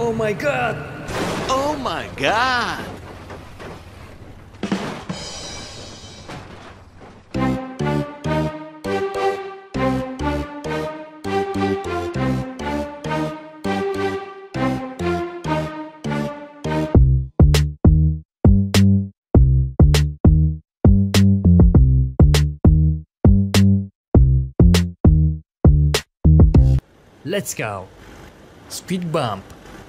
Oh my god! Oh my god! Let's go! Speed bump!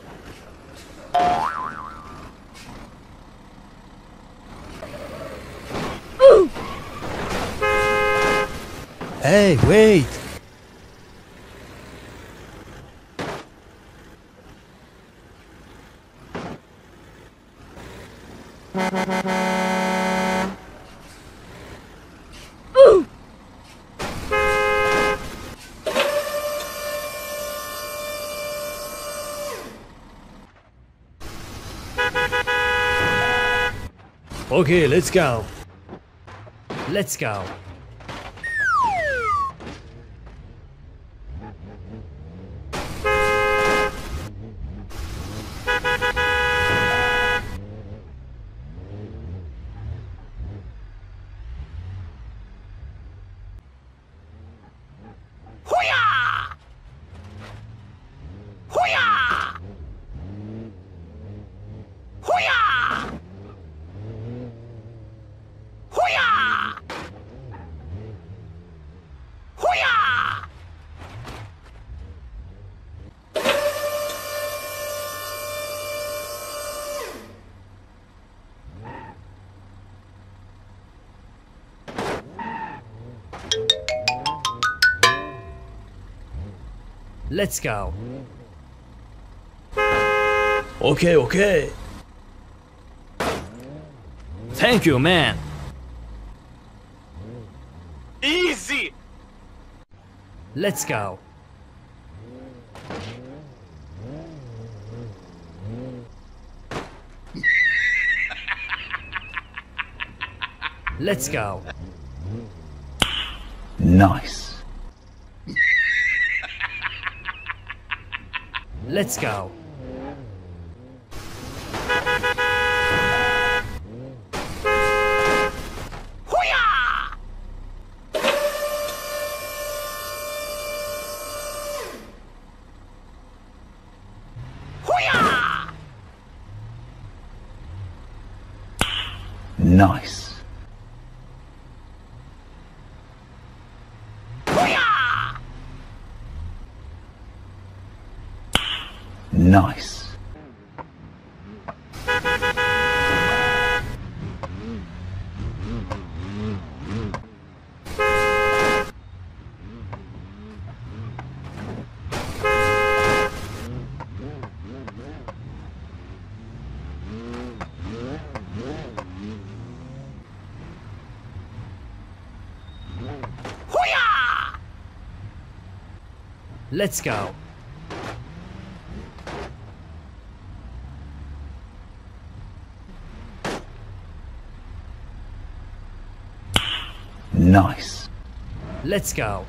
Hey, wait! Okay, let's go. Let's go. Let's go. Okay, okay. Thank you, man. Easy! Let's go. Let's go. Nice. Let's go. Nice. Nice. Let's go. Nice. Let's go.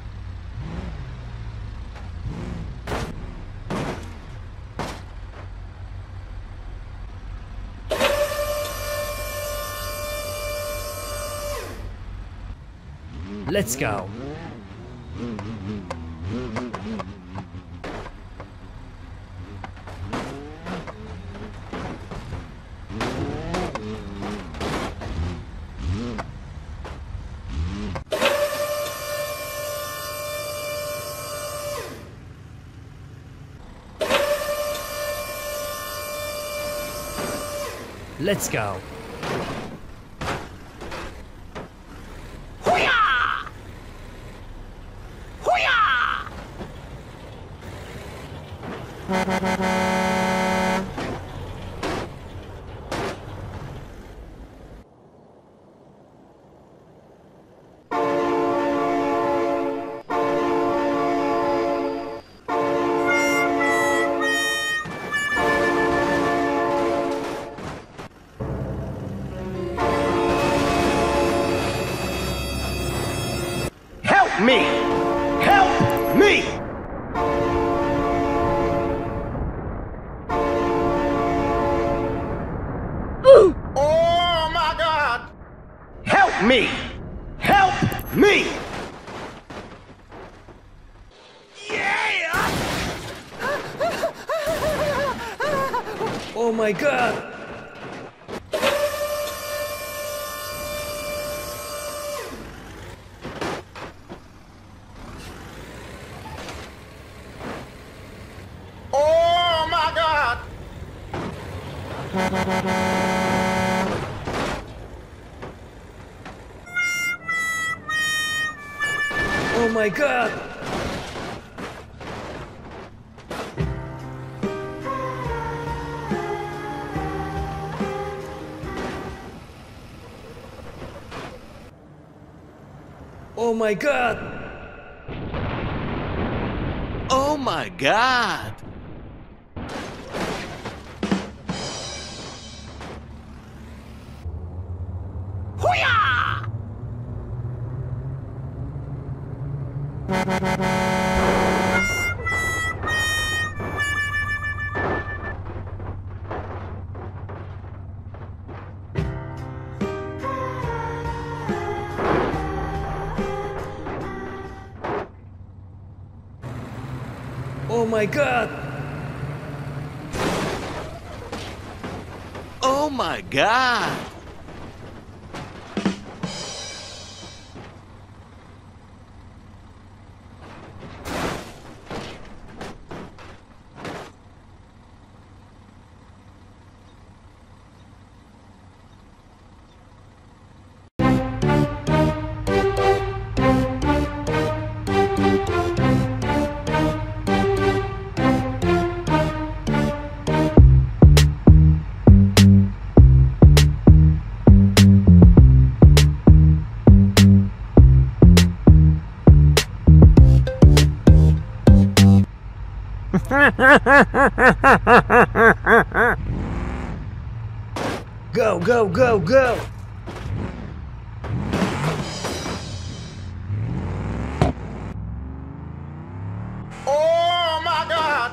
Let's go. Let's go. Me! Help me! Oh my god! Oh my God! Oh my god! Oh my god! Oh my God! Hoo-yah! Oh my god! Oh my God! Go, go, go, go! Oh my God!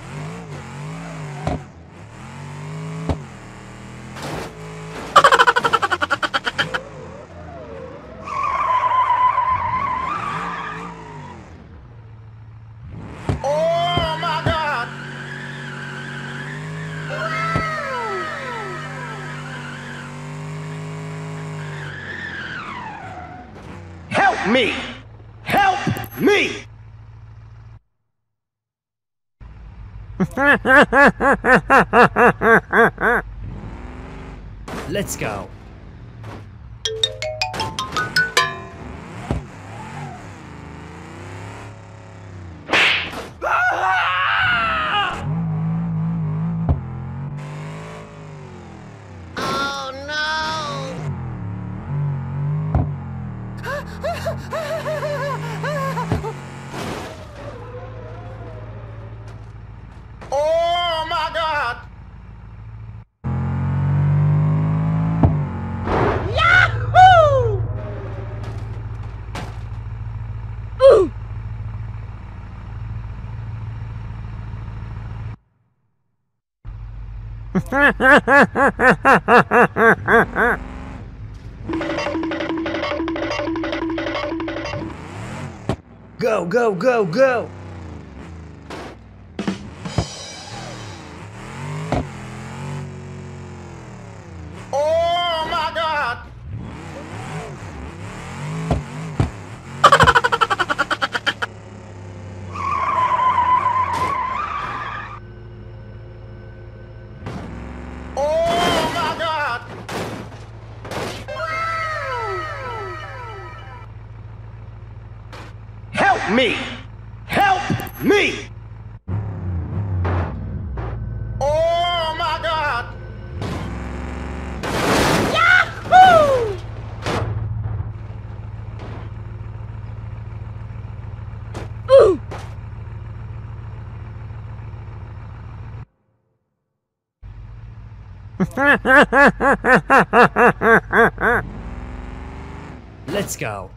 Oh my God! Help me! Help me! Let's go! Oh no! Oh my God! Yahoo! Ooh! Go, go, go, go! Oh my God! Oh my God! Help me! Help me! Oh my God! Yahoo! Ooh! Let's go!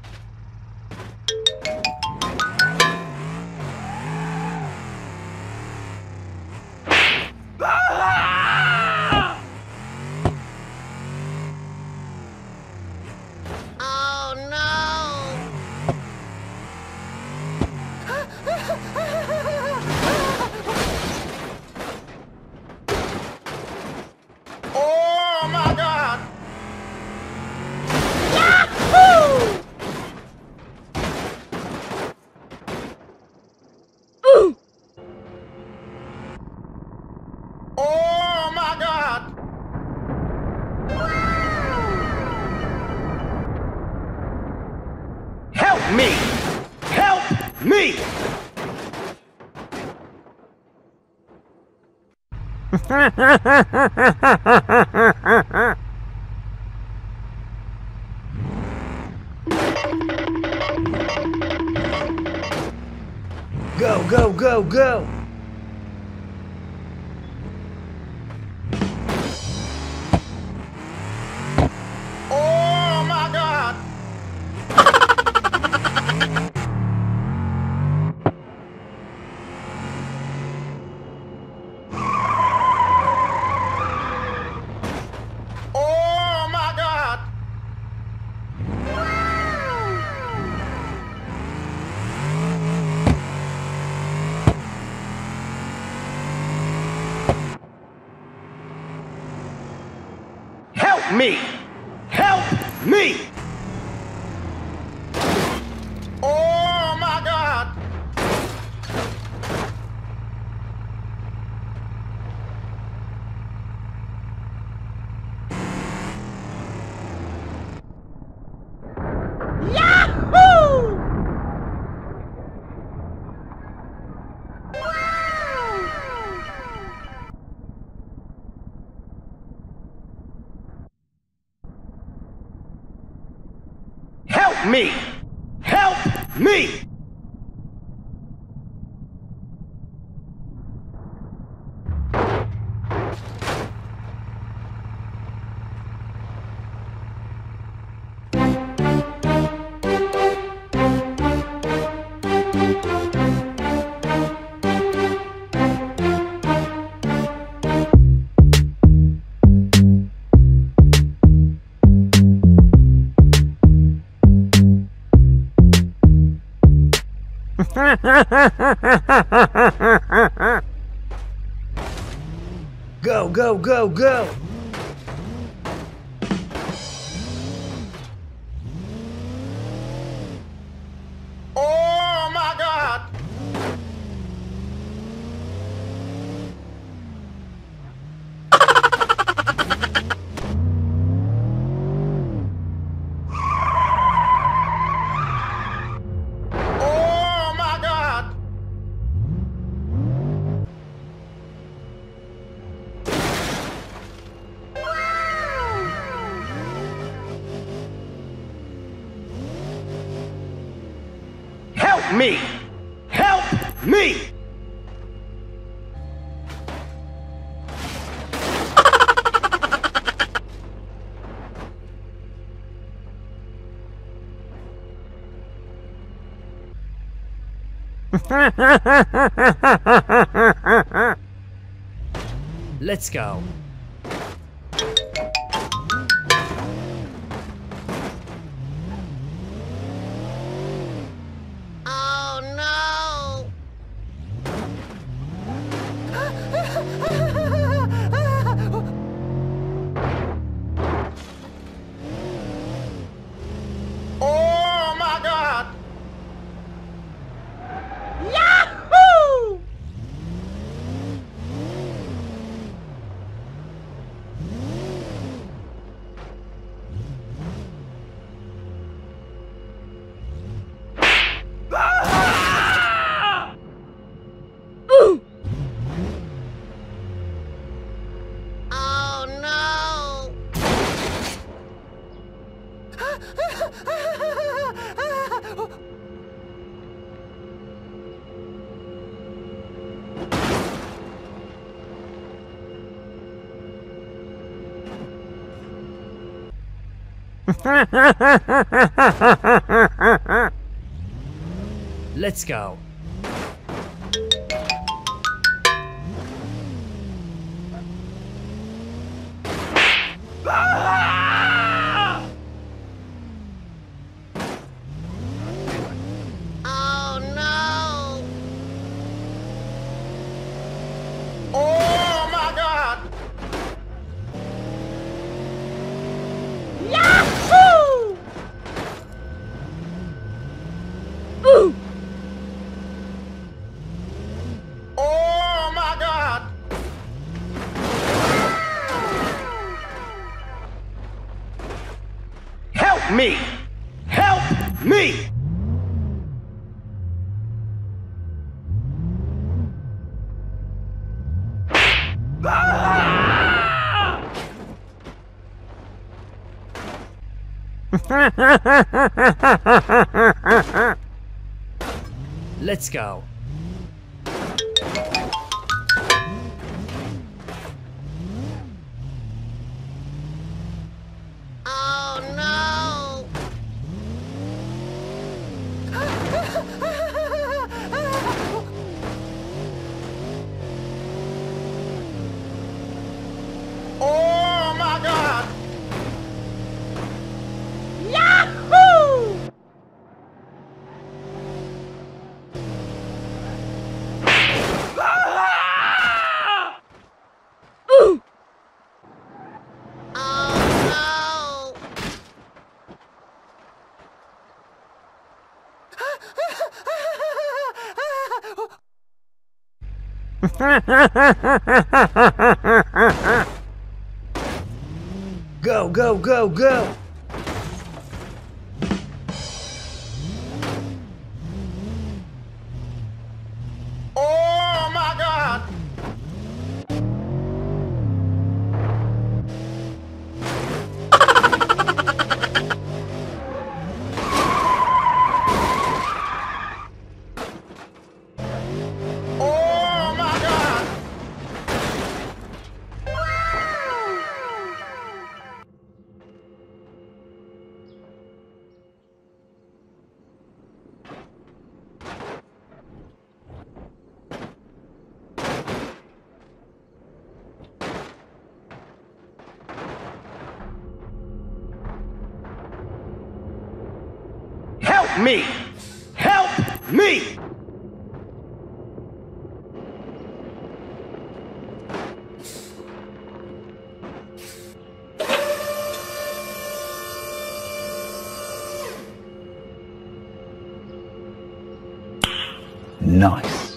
Oh no! me! Go, go, go, go! Oh my God! Oh my God! Help me! Help me! Oh my God! Yahoo! Help me! Help me! Go, go, go, go! Oh my God! Oh my God! Help me! Help me! Let's go. Oh no! Oh my God! Yahoo! Oh no! Let's go. Oh no! Oh my God! Yahoo! Oh my God! Help me! Help me! Let's go. Oh no! Oh my God! Yahoo! Oh no! Go, go, go, go! Oh my God! Oh my God! Help me! Help me! Nice.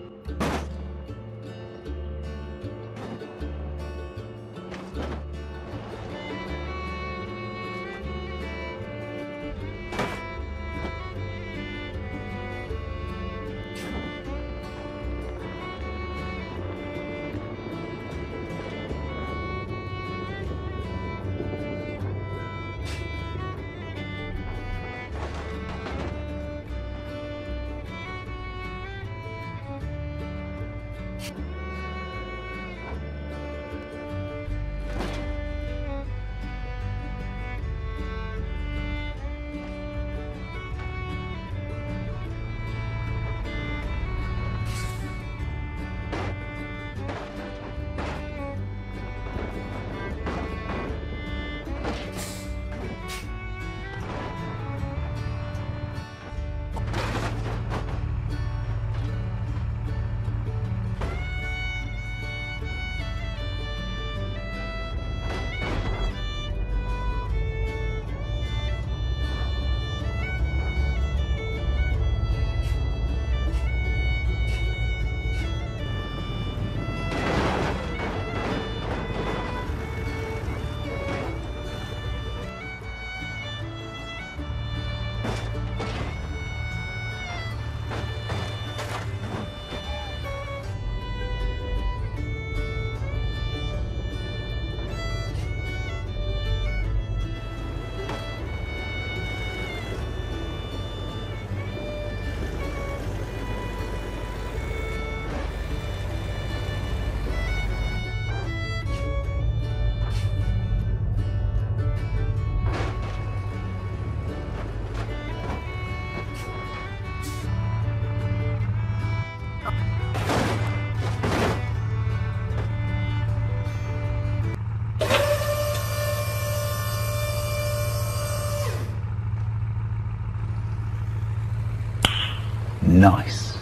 Nice.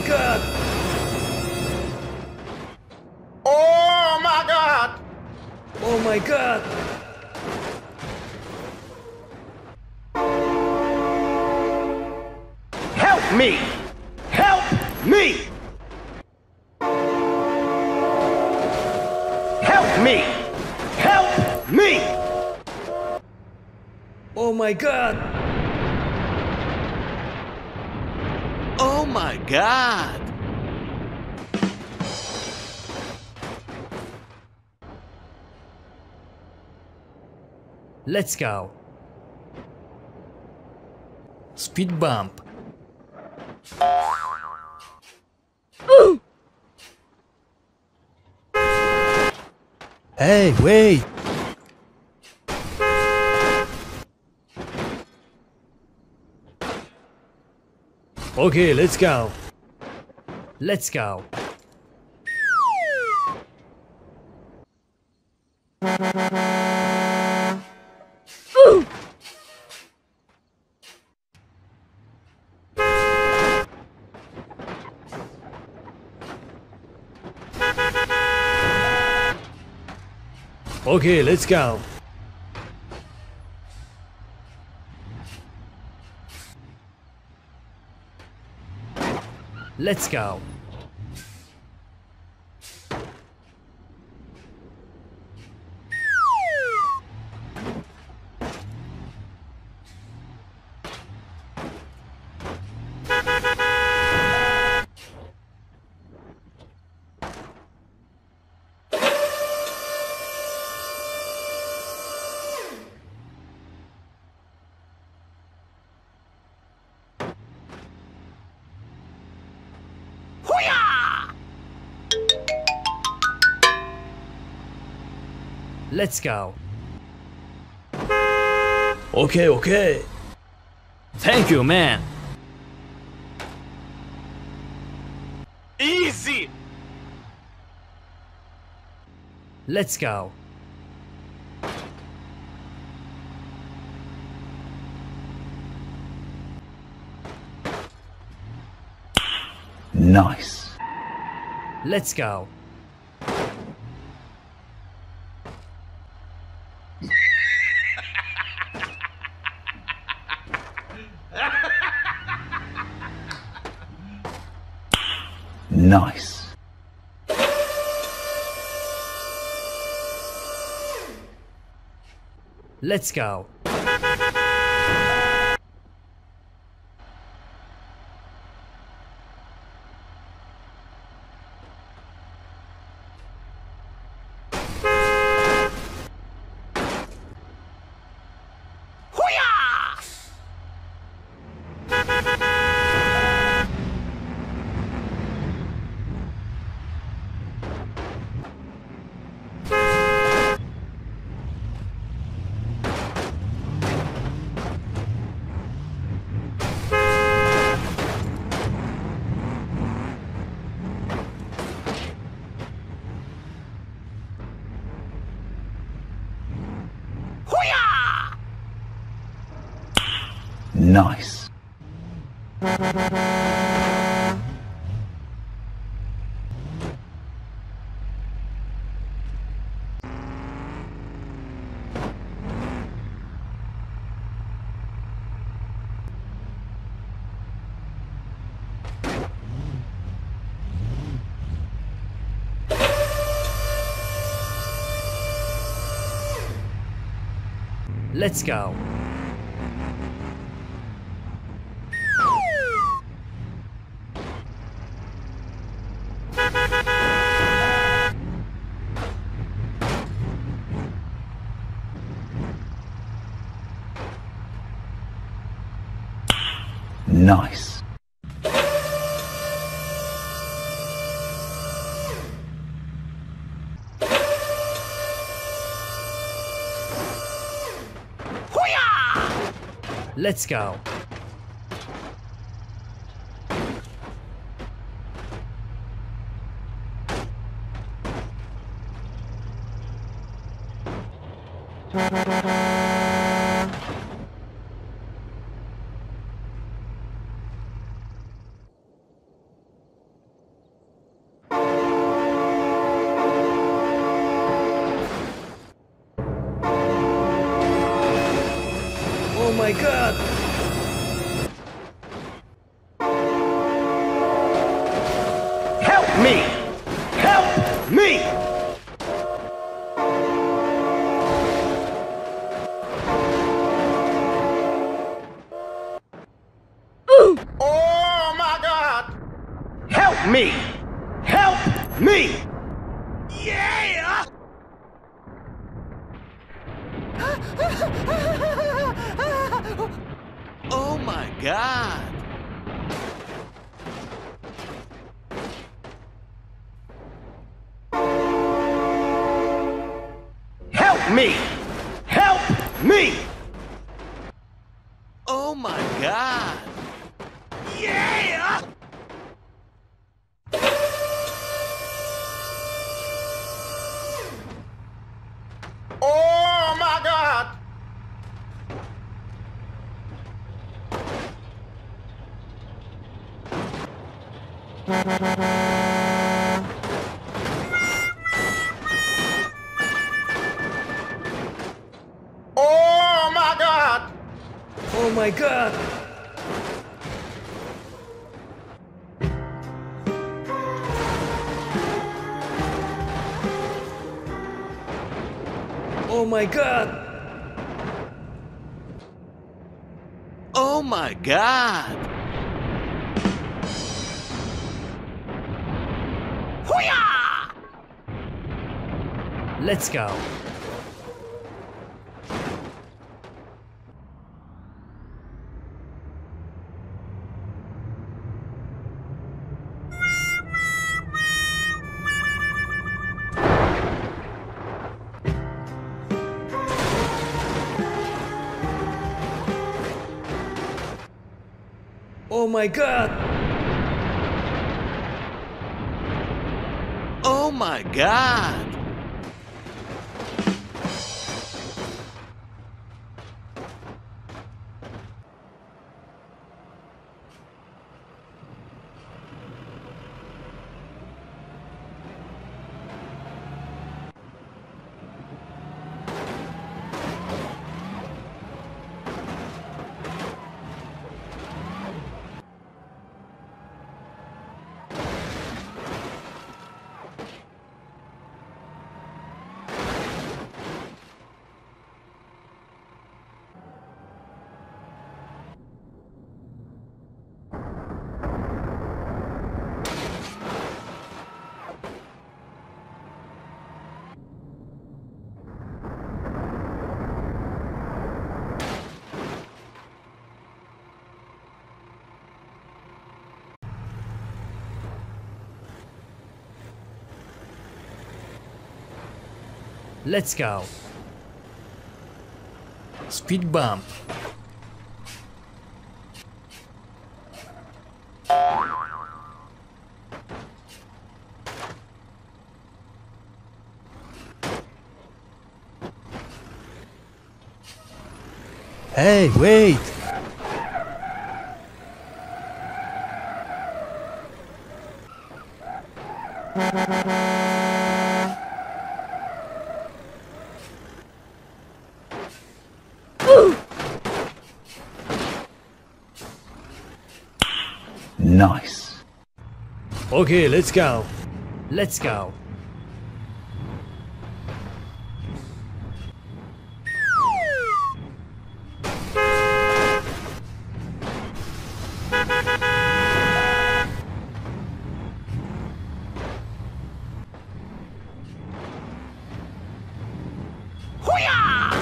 God! Oh my God! Oh my God! Help me! Help me! Help me! Help me! Oh my God! Oh my God! Let's go. Speed bump. Hey, wait! Okay, let's go. Let's go. Okay, let's go. Let's go. Let's go. Okay, okay. Thank you, man. Easy! Let's go. Nice. Let's go. Nice. Let's go. Nice. Let's go. Nice. Let's go. my god! Help me! Help me! Oh my God! Help me! Help me! Yeah! Oh my God! Help me! Help me! Oh my God! Yeah! Oh my God! Oh my God! Oh my god! Oh my god! Oh my God! Hoo-yah! Let's go! Oh my god! Oh my God! Let's go! Speed bump! Hey, wait! Nice. Okay, let's go! Let's go! Hoo-yah!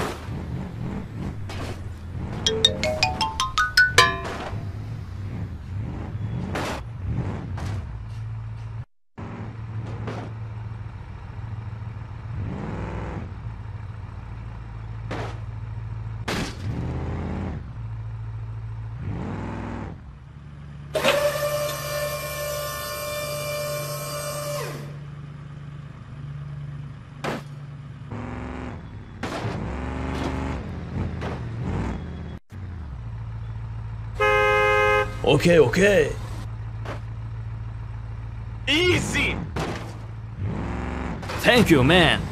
Okay, okay! Easy! Thank you, man!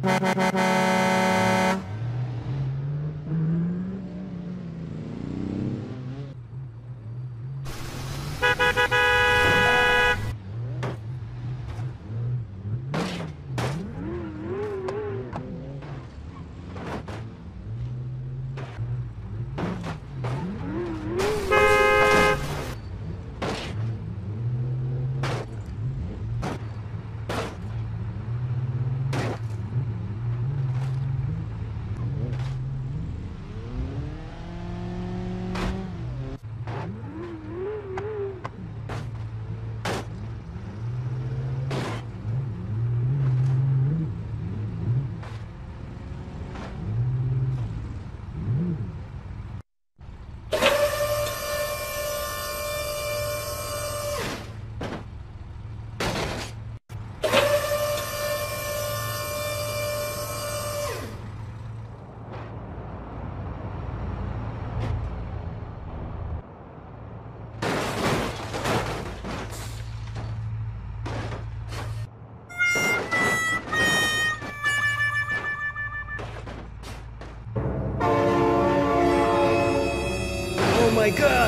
Oh my god!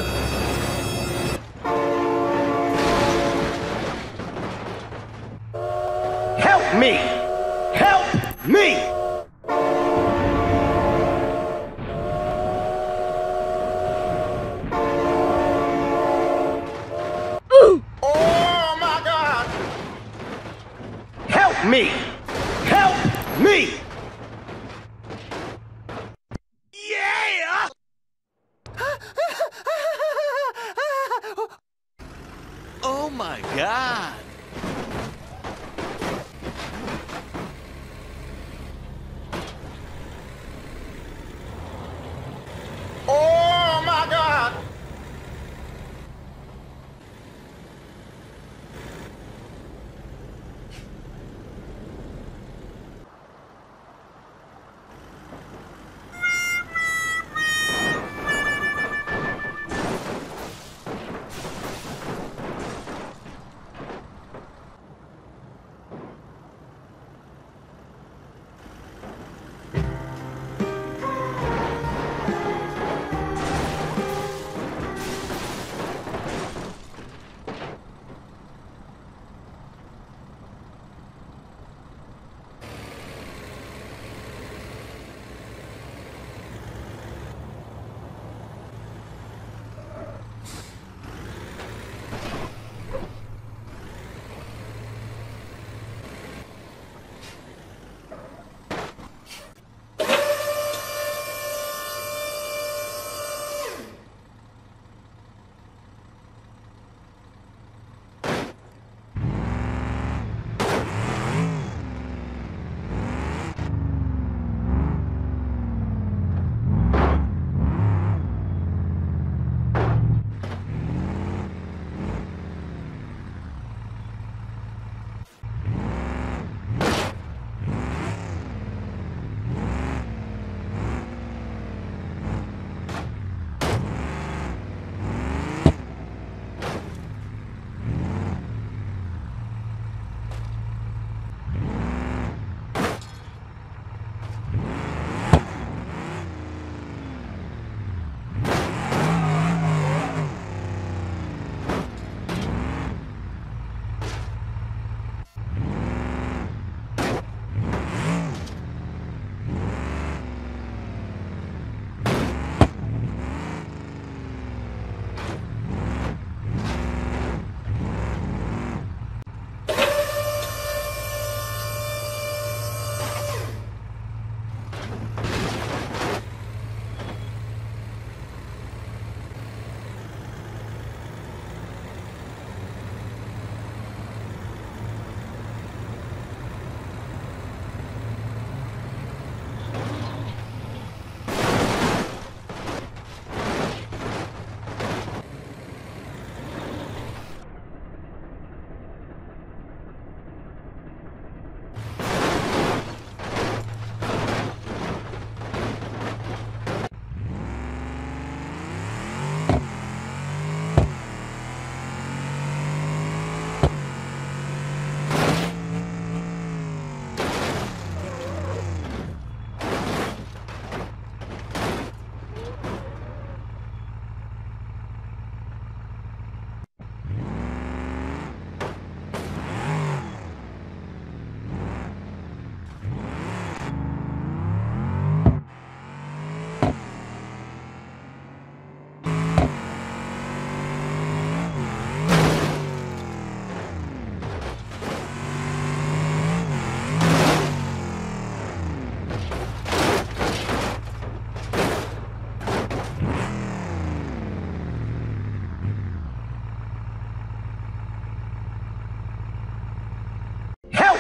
Help me! Help me! Oh my God! Help me! Help me! Yeah! Oh my God! Oh my God!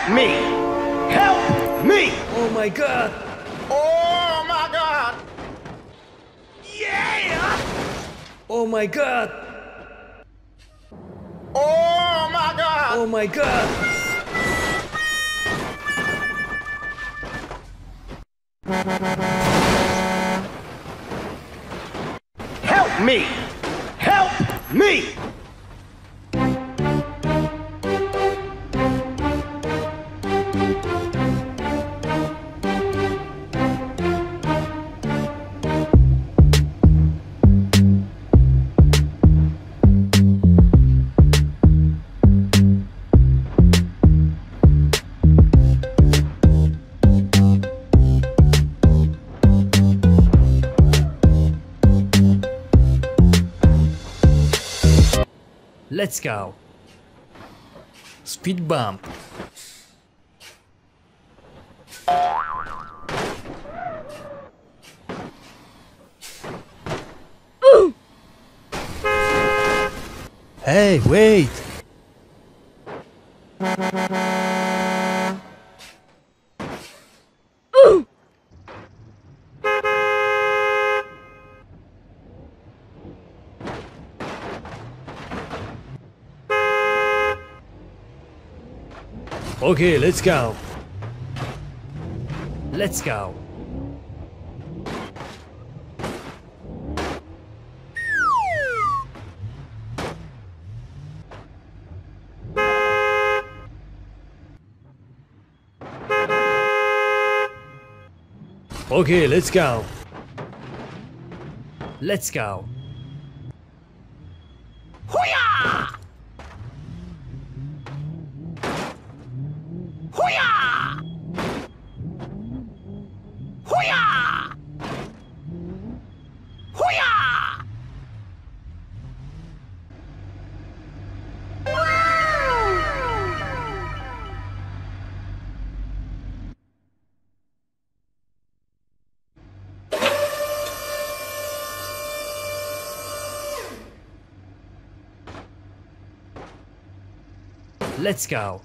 me! Help me! Oh my god! Oh my god! Yeah! Oh my god! Oh my god! Oh my god! Help me! Help me! Let's go! Speed bump! Hey, wait! Okay, let's go. Let's go. Okay, let's go. Let's go. Hoo-yah! Hoo-yah! Hoo-yah! Hoo-yah! Let's go.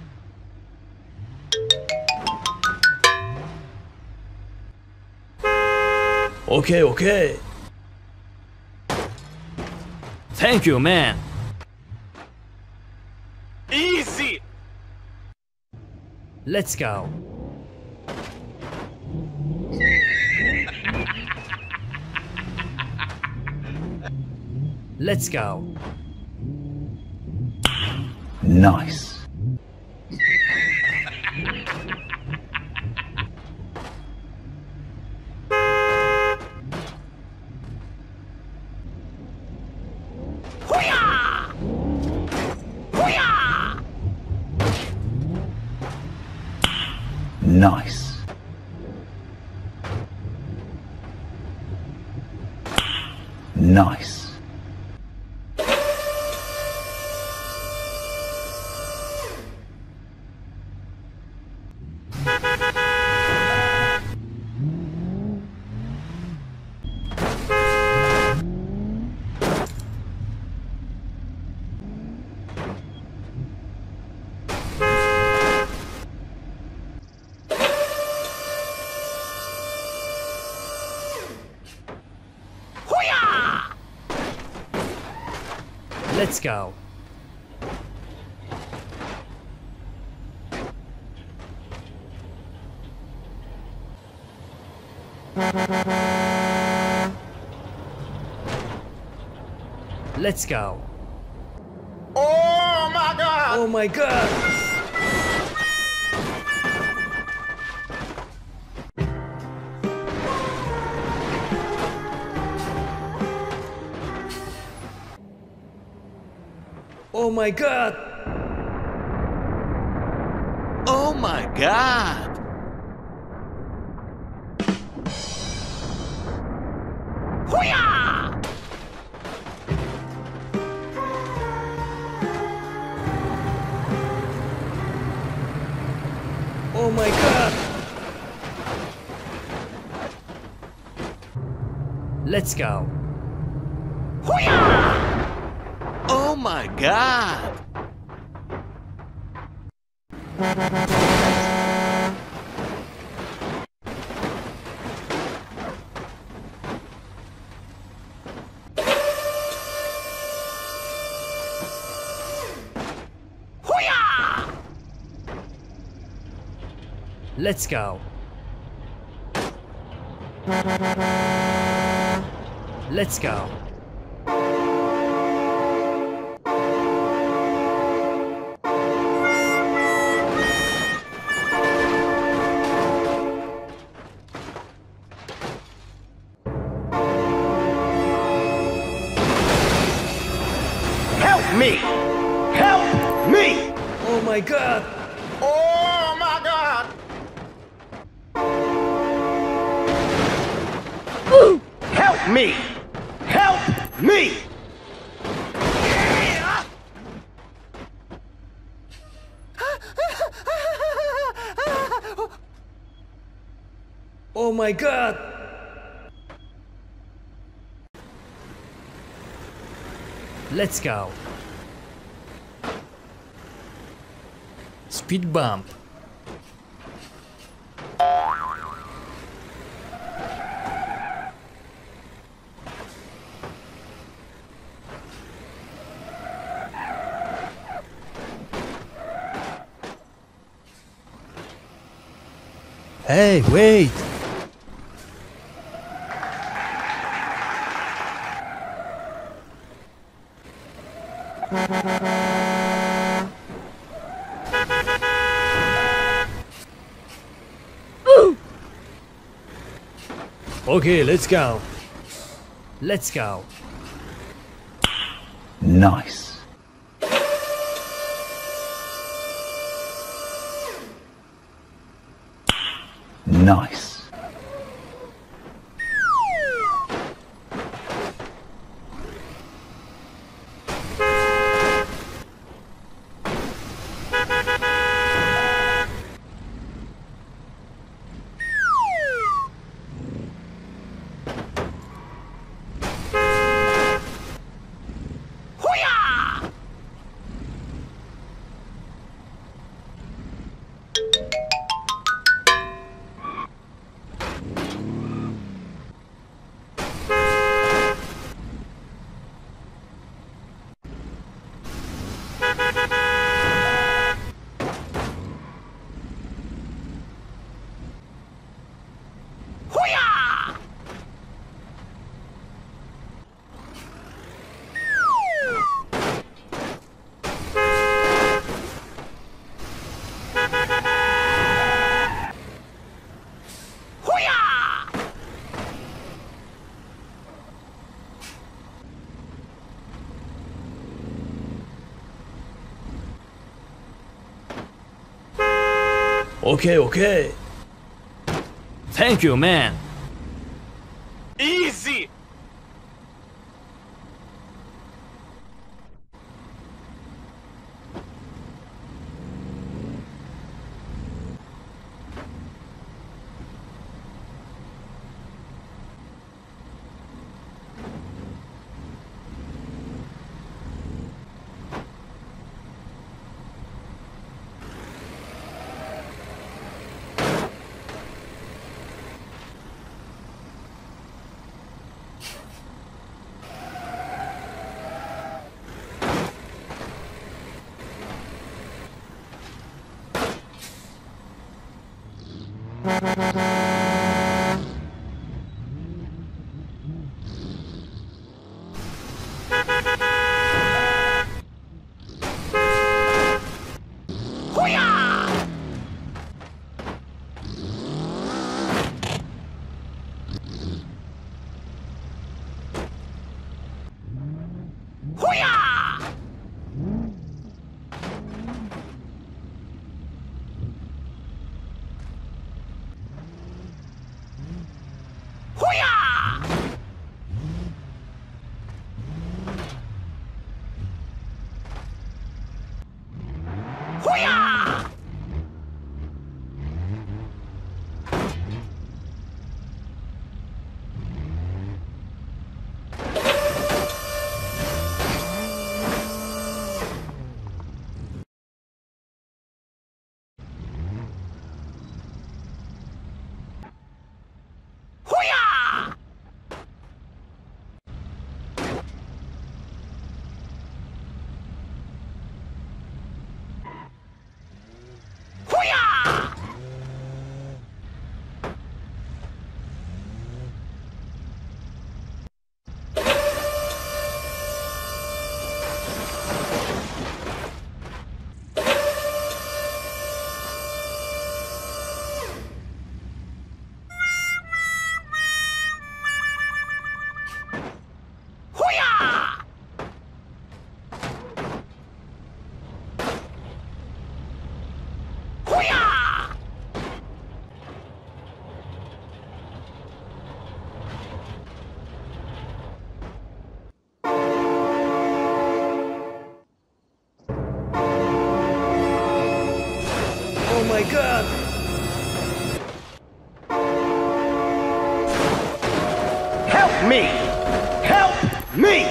Okay, okay. Thank you, man. Easy! Let's go. Let's go. Nice. Hoo-yah! Hoo-yah! Nice. Nice. Hoo-yah! Let's go. Let's go. Oh my god! Oh my god! Oh my god! Oh my god! Hoo-yah! Oh my god! Let's go. Hoo-yah! Oh my god! Hoo-yah! Let's go. Let's go. Help me! Help me! Oh my god! Oh my God! Help me! Help me! Oh my god! Let's go. Speed bump. Hey, wait! Okay, let's go. Let's go. Nice. Nice. Hoo-yah! Hoo-yah! Hoo-yah! Okay, okay. Thank you, man. Easy! Hoo-yah! Hoo-yah! Hoo-yah! Hoo-yah! my god! Help me! Help me!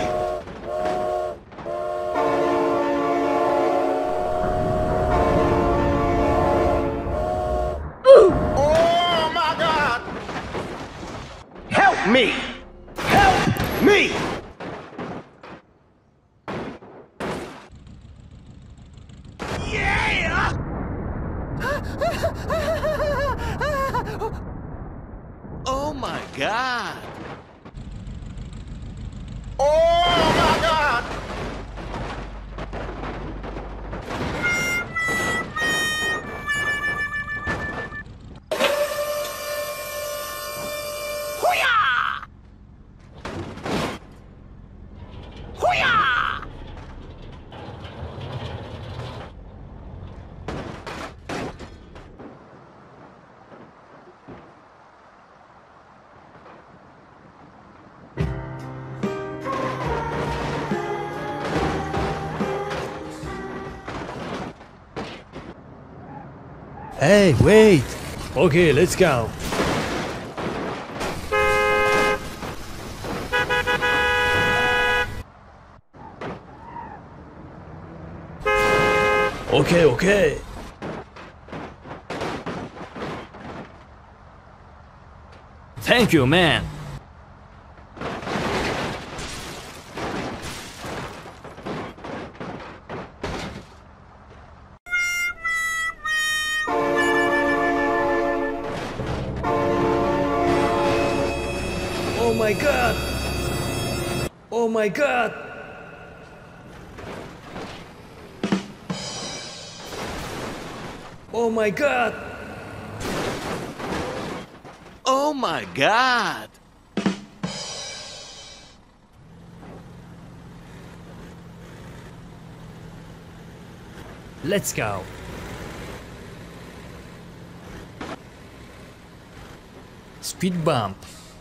Oh my God! Help me! Help me! Yeah! Oh my God! Oh my God! Hoo-yah! Hoo-yah! Hey, wait! Okay, let's go. Okay, okay. Thank you, man. Oh my god! Oh my god! Oh my god! Oh my God! Let's go. Speed bump.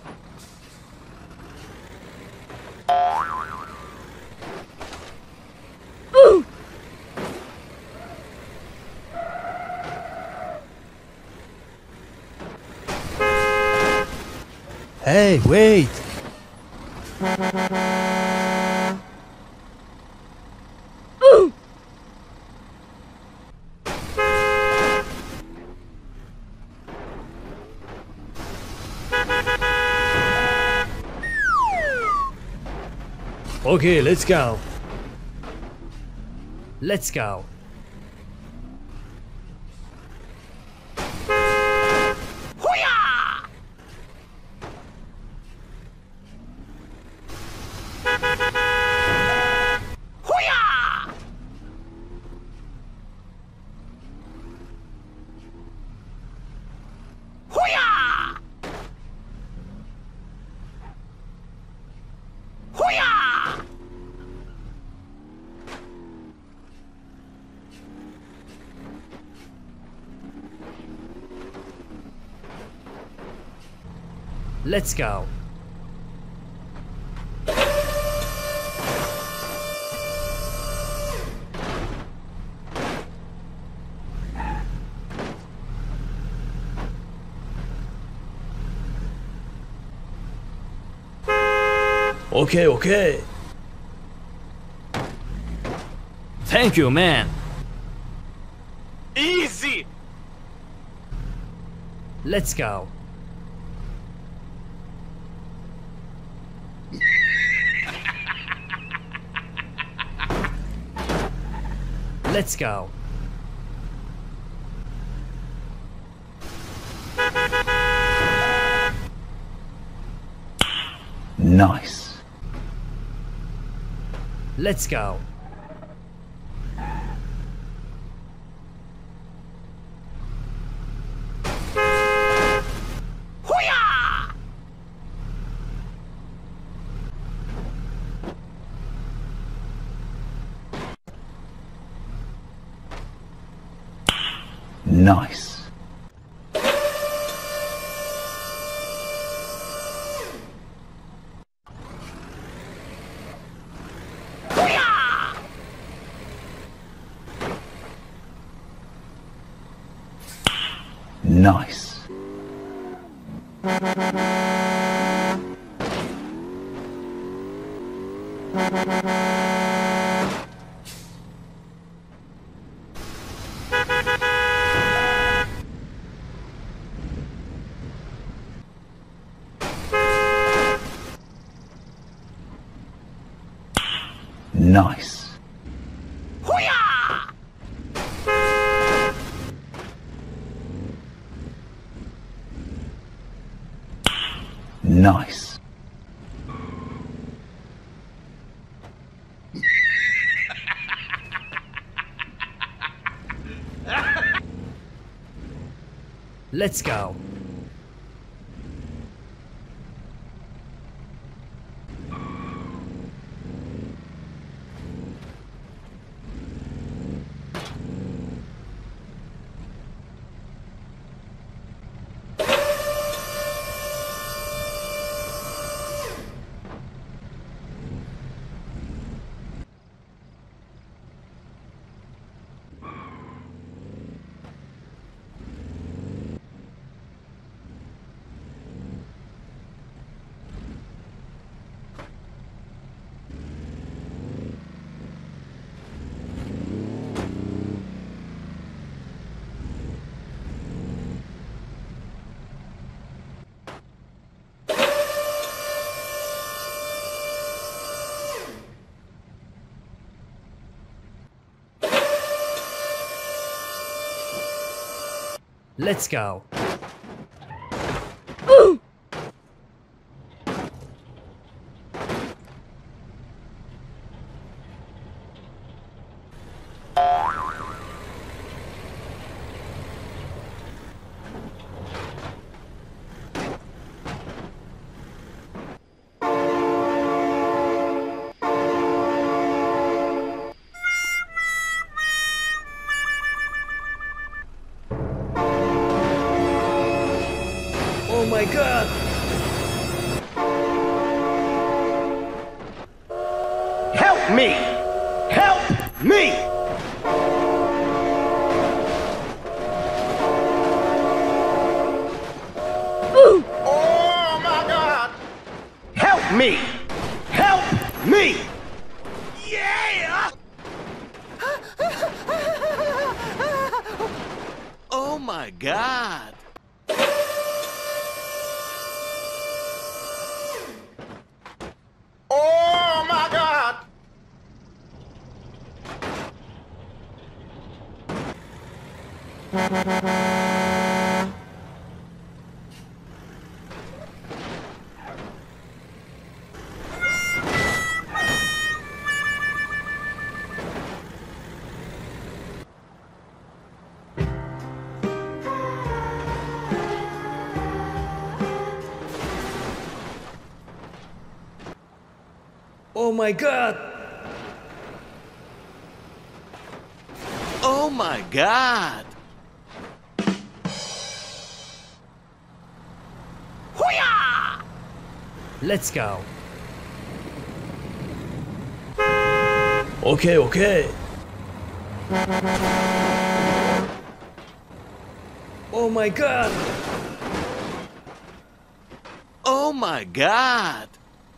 Hey, wait! Okay, let's go. Let's go. Hoo-yah! Hoo-yah! Hoo-yah! Hoo-yah! Let's go. Okay, okay. Thank you, man. Easy! Let's go. Let's go. Nice. Let's go. Hoo-yah! Nice. Hoo-yah! Nice. Nice. Hoo-yah! Nice. Let's go. Let's go. Oh my god! Help me! Help me! Oh my God! Help me! Help me! Yeah! Oh my God! Oh my God! Oh my god! Oh my God! Hoo-yah! Let's go. Okay, okay. Oh my god! Oh my God!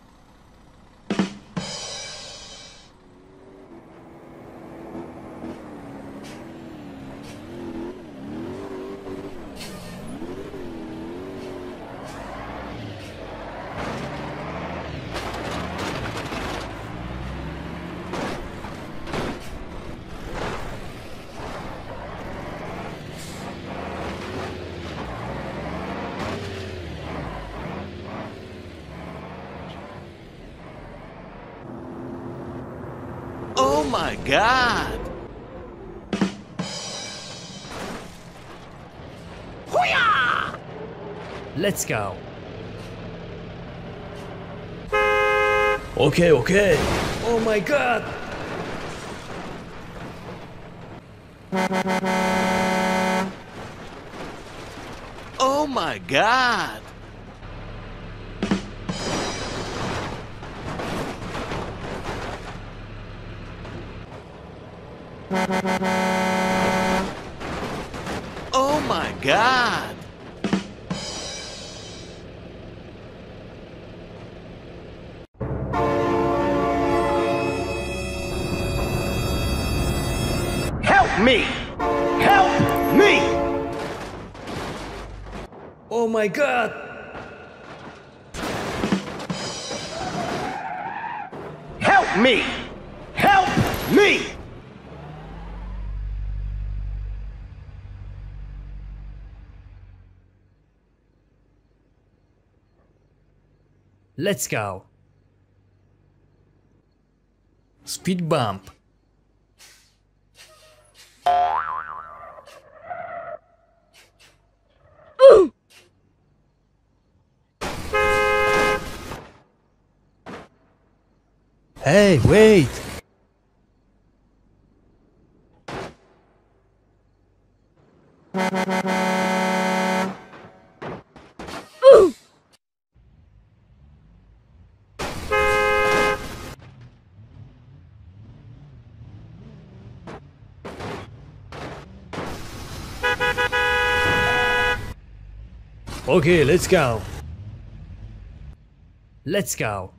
Oh my God! Hoo-yah! Let's go. Okay, okay. Oh my god! Oh my God! Oh my God! Help me! Help me! Oh my God! Help me! Help me! Let's go. Speed bump. Hey, wait! Okay, let's go. Let's go.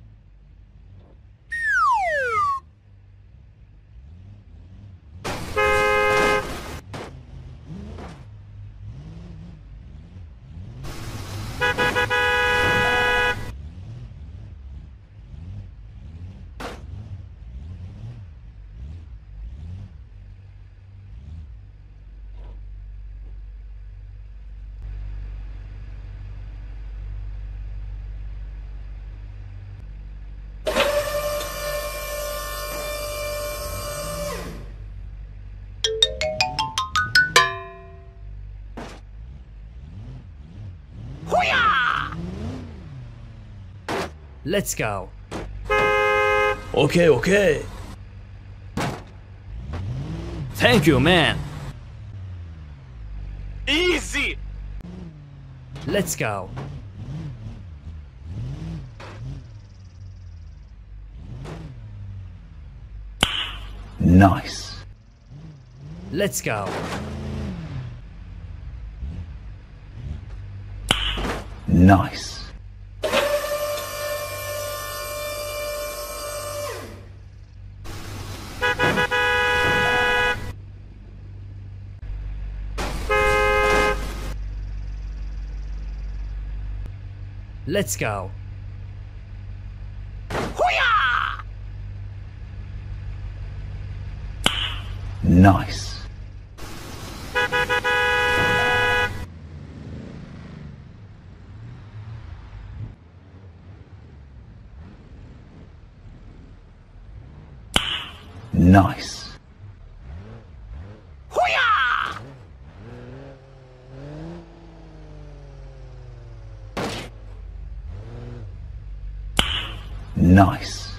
Hoo-yah! Let's go. Okay, okay. Thank you, man. Easy! Let's go. Nice. Let's go. Nice. Let's go. Hoo-yah! Nice. Nice. Hoo-yah! Nice.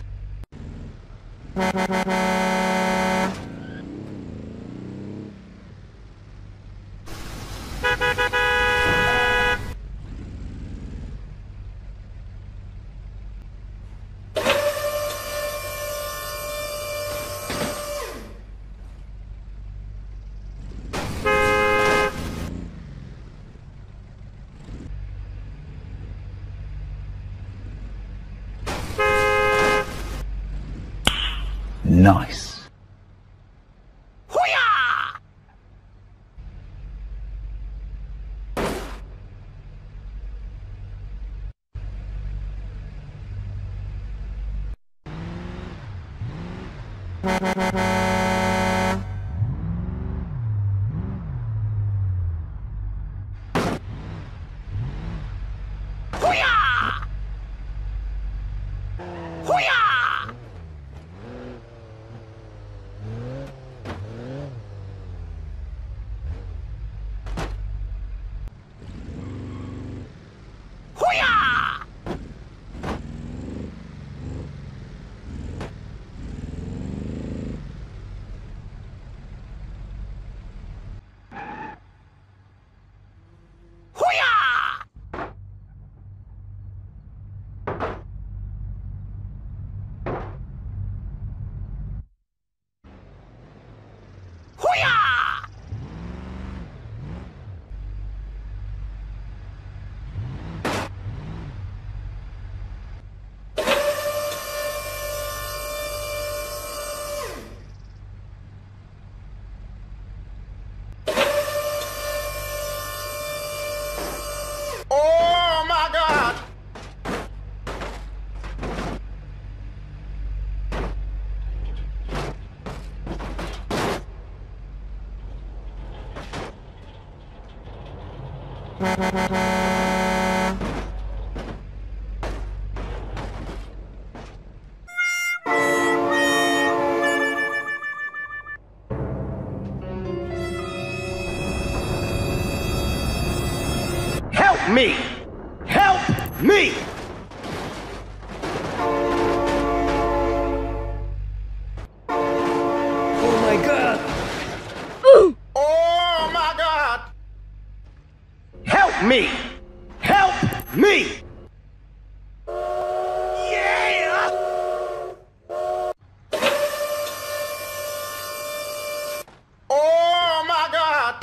Nice. Hoo-yah! Hoo-yah! Hoo-yah! Hoo-yah! Help me! Help me! Oh my god! Oh my God! Help me! Help me! Yeah! Oh my God!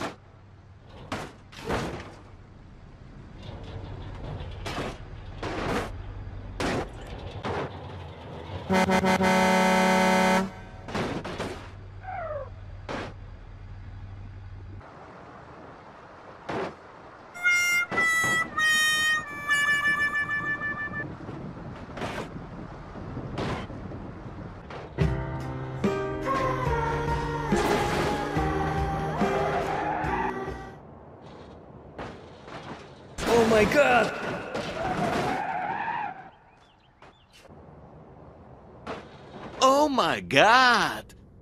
Oh my god! Oh my God!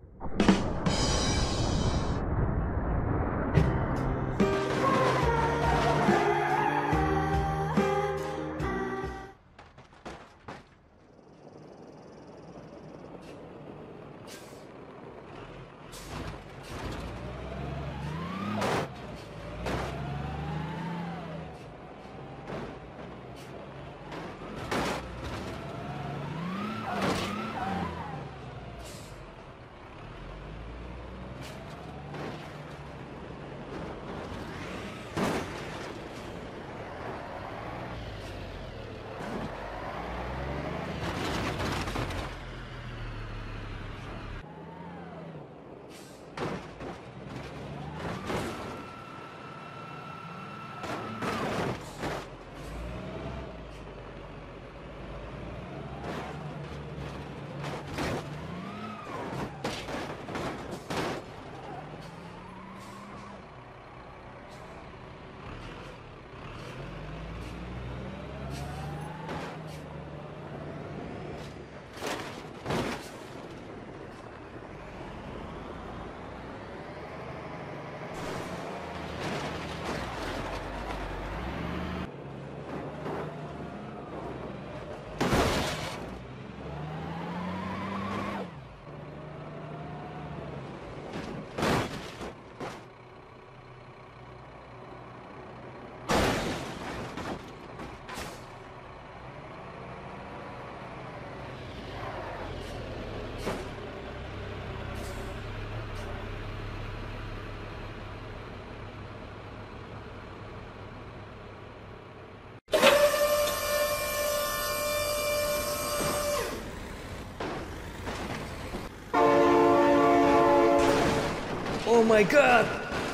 Oh my god!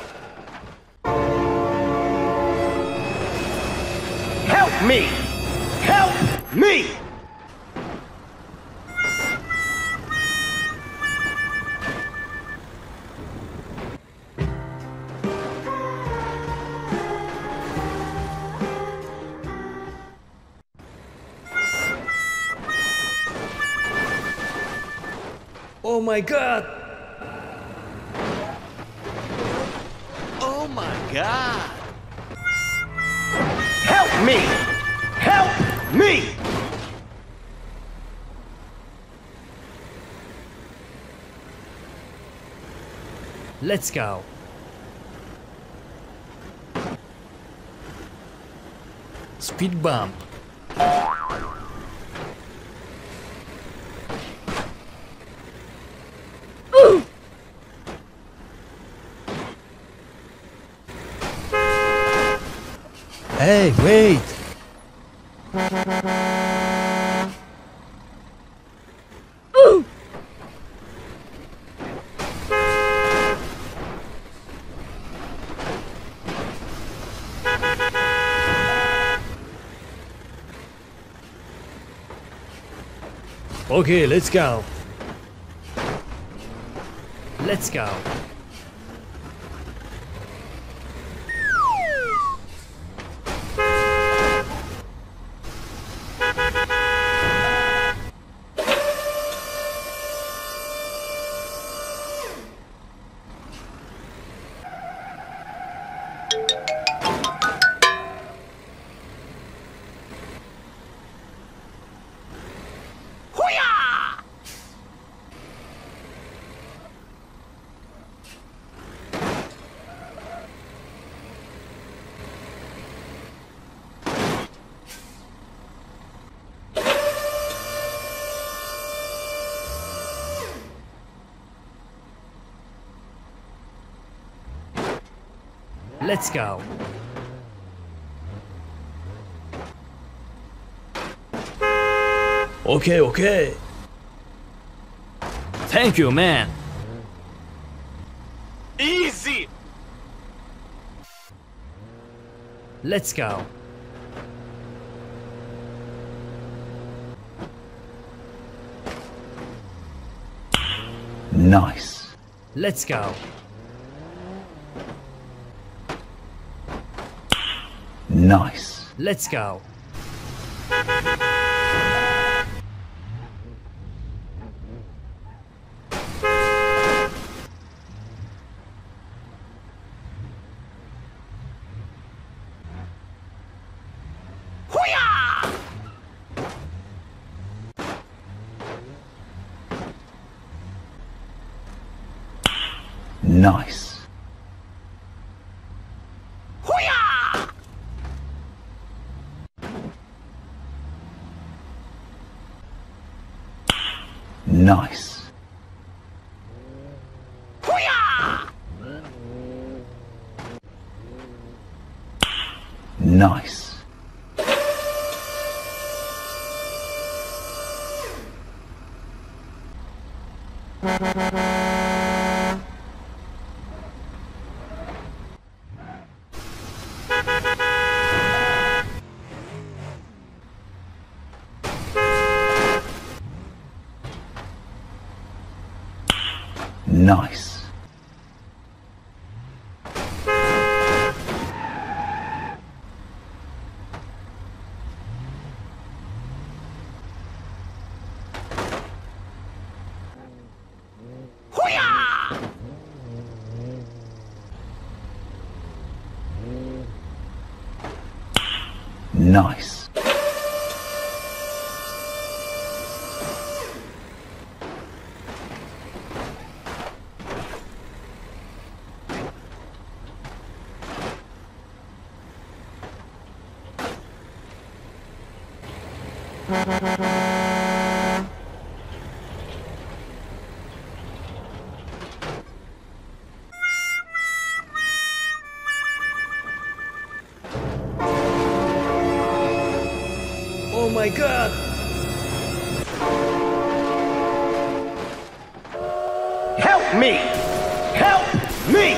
Help me! Help me! Oh my god! Oh my God! Help me! Help me! Let's go! Speed bump! Hey, wait! Okay, let's go! Let's go! Let's go. Okay, okay. Thank you, man. Easy! Let's go. Nice. Let's go. Nice. Let's go. Nice. Nice. Nice. Nice. Nice. Oh my god! Help me! Help me!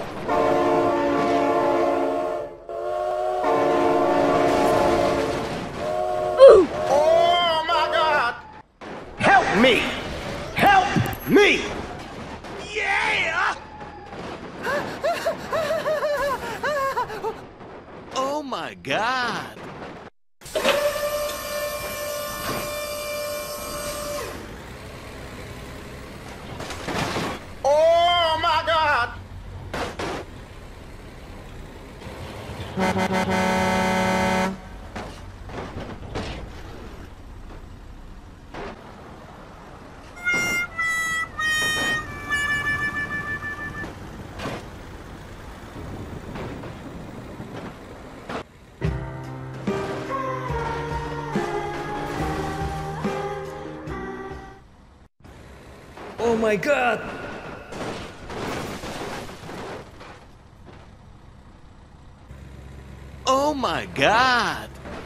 Oh my God! Help me! Help me! Yeah! Oh my God! Oh my God! Oh my god! Oh my God!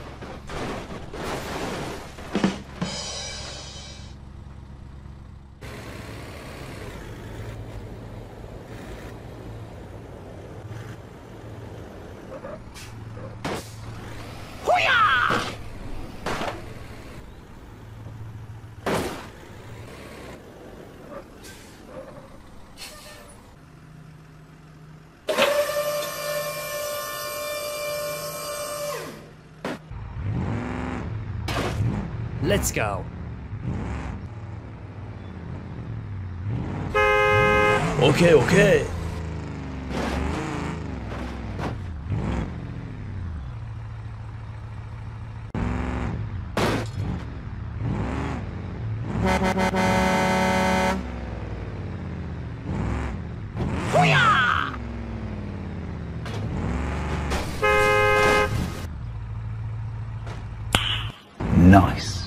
Let's go. Okay, okay. Nice.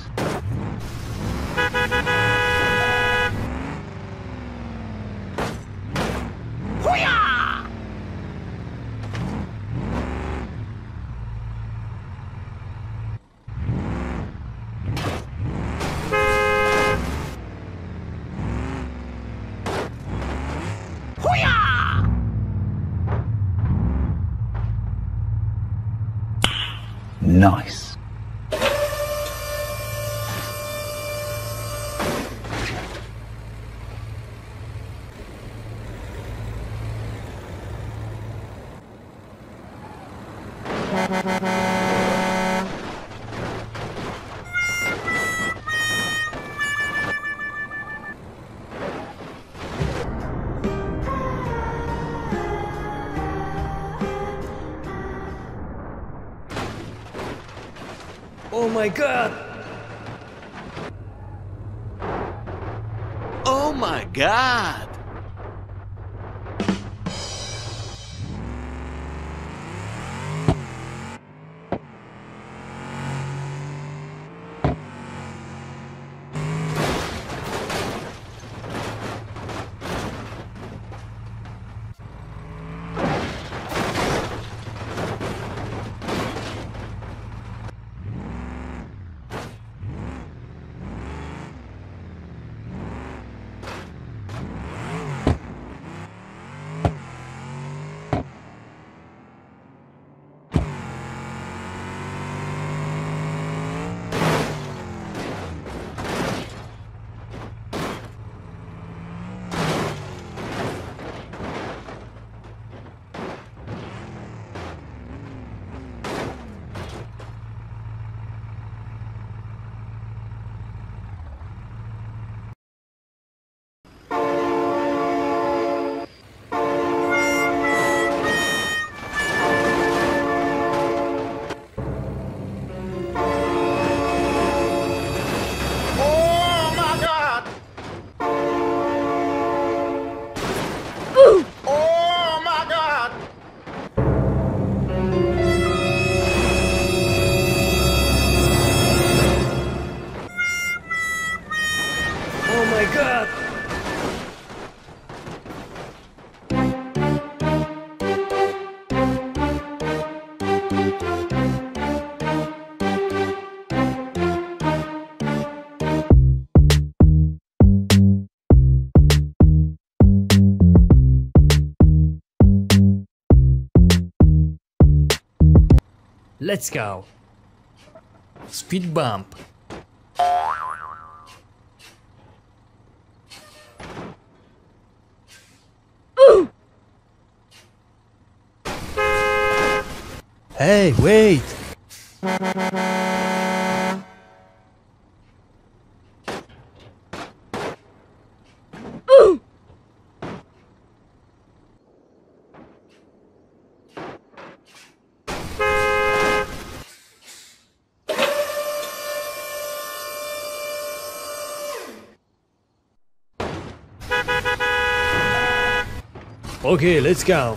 Nice. Oh my god! Oh my god! Oh my God! Oh my God! Oh my god! Let's go. Speed bump. Hey, wait! Okay, let's go.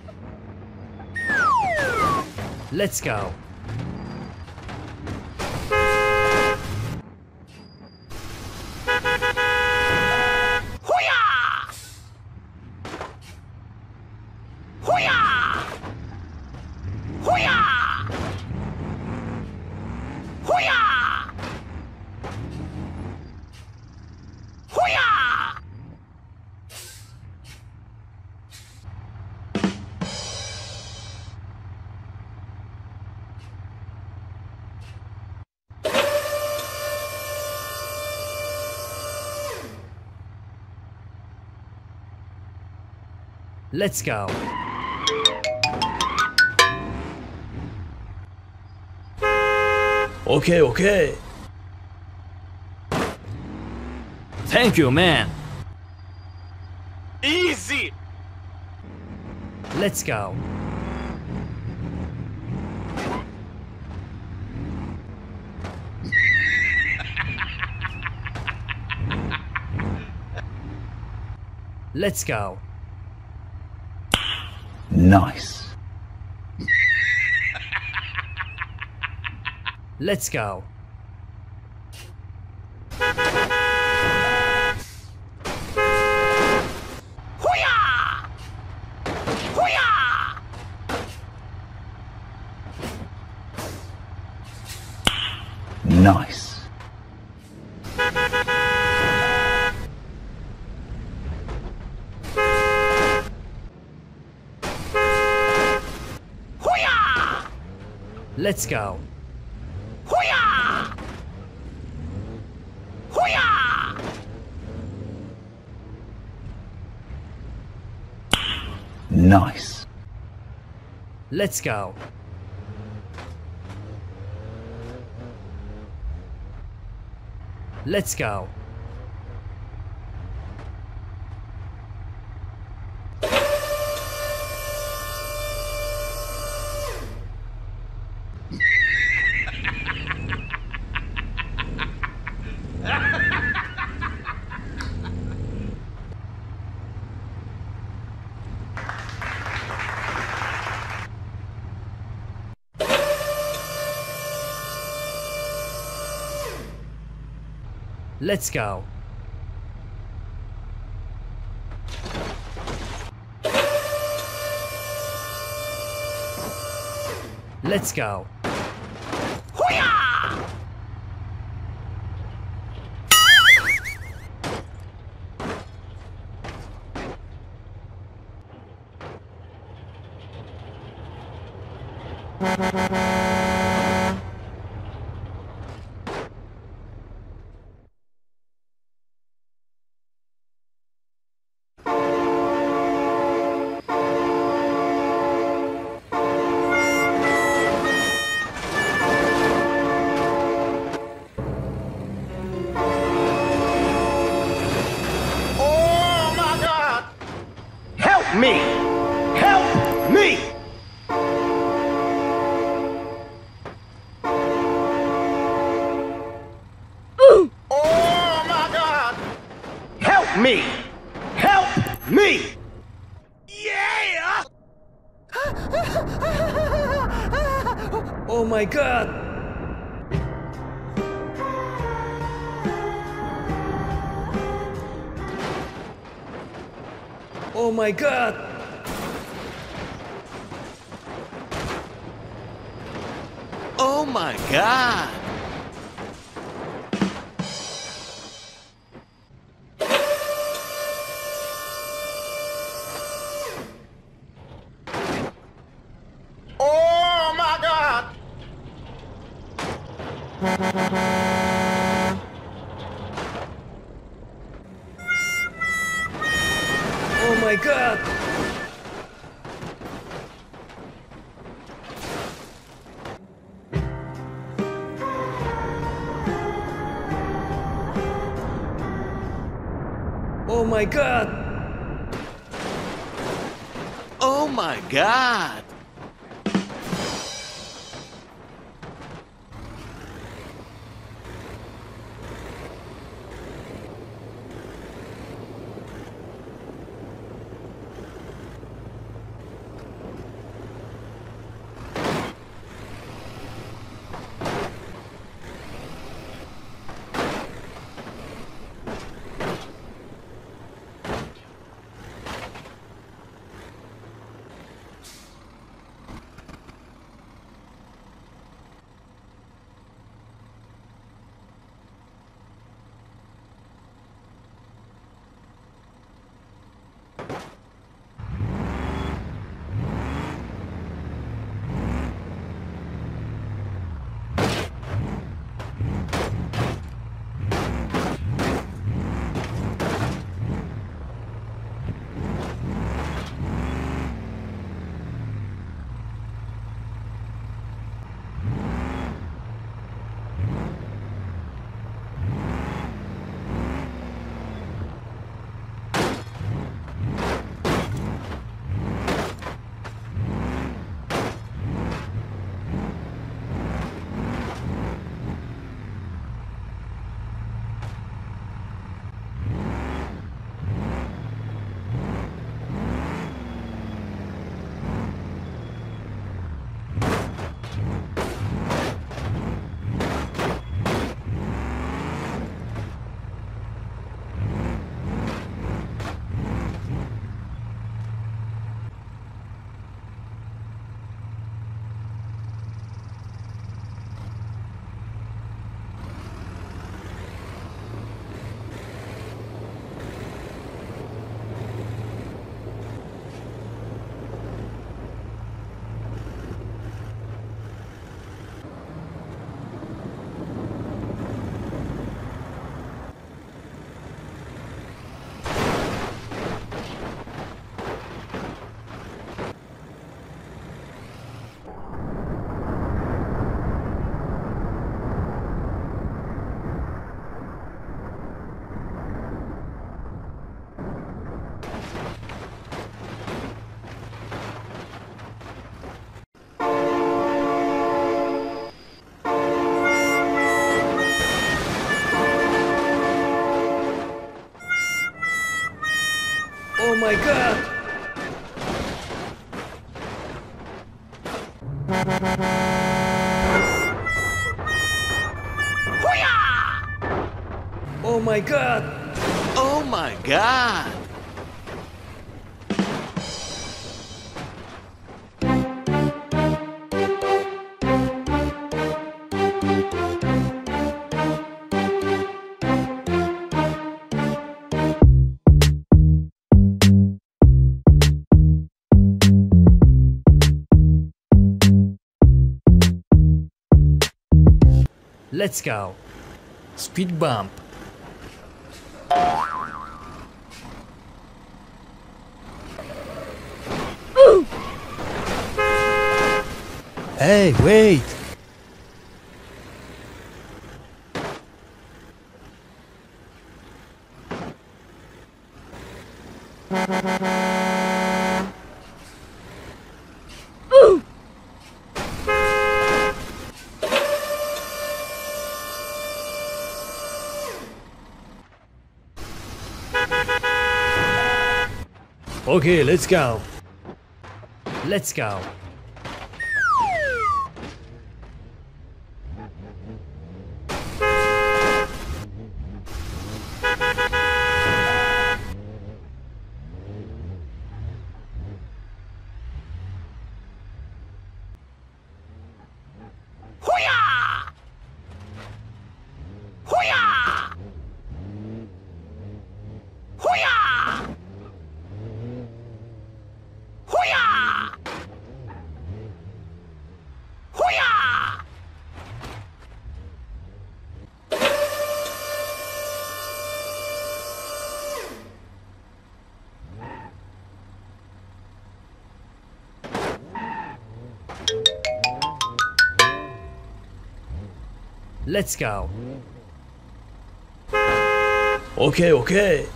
Let's go. Hoo-yah! Hoo-yah! Hoo-yah! Hoo-yah! Hoo-yah! Let's go. Okay, okay. Thank you, man. Easy! Let's go. Let's go. Nice. Let's go. Hoo-yah! Hoo-yah! Nice. Hoo-yah! Let's go. Nice. Let's go. Let's go. Let's go. Let's go. Hoo-yah! Oh my God! Help me! Help me! Oh my God! Help me! Help me! Yeah! Oh my god! Oh my god! Oh my god! Oh my God! Oh my god! Oh my god! Oh my god! Oh my god! Oh my god! Let's go! Speed bump! Hey, wait! Okay, let's go! Let's go! Let's go! Okay, okay!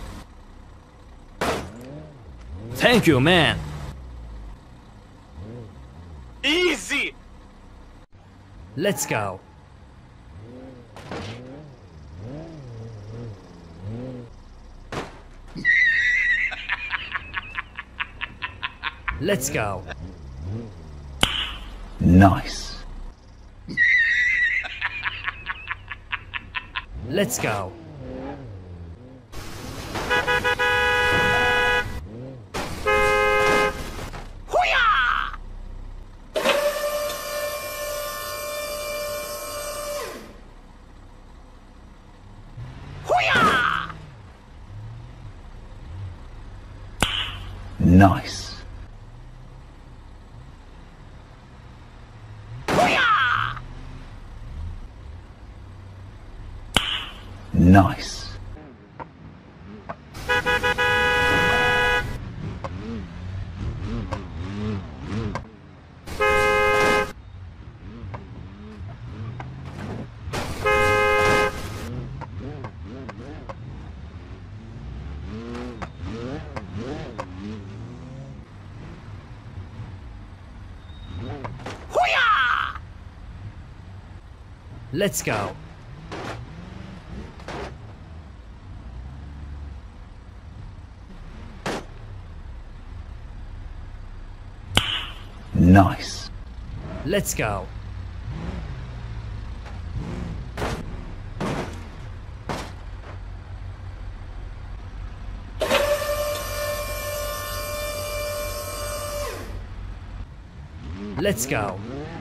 Thank you, man! Easy! Let's go! Let's go! Nice. Let's go! Nice. Nice. Let's go! Nice. Let's go! Let's go!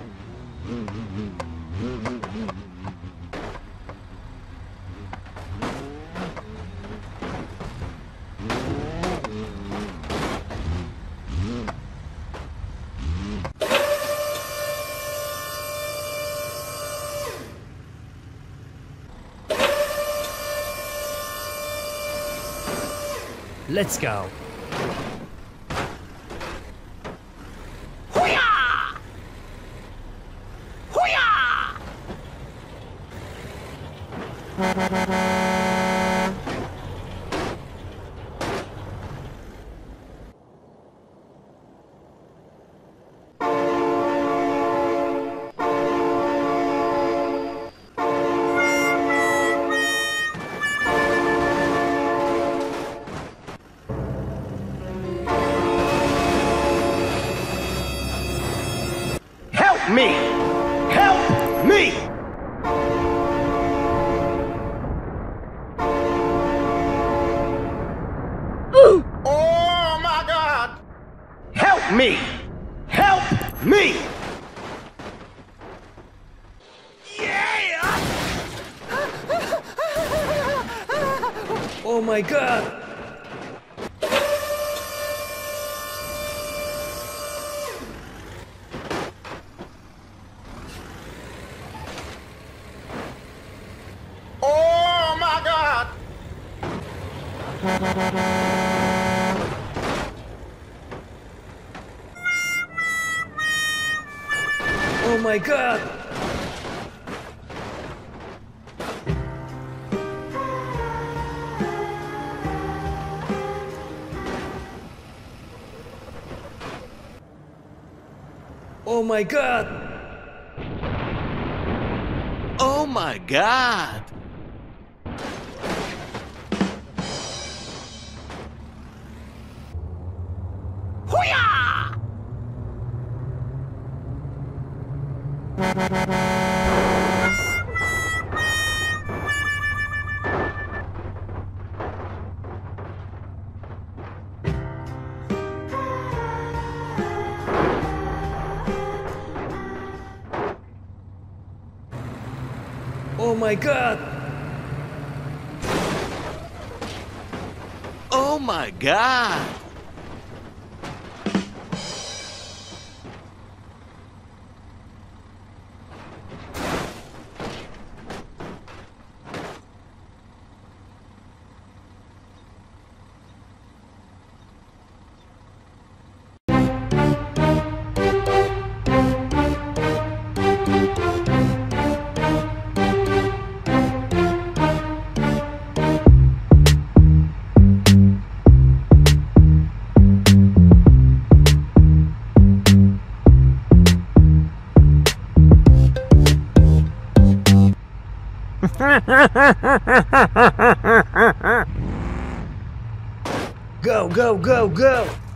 Let's go! Help me! Help me! Oh my God! Help me! Help me! Yeah! Oh my God! Oh my God! Oh my God! Oh my God! Oh my God! Oh my God! Oh my God! Go, go, go, go!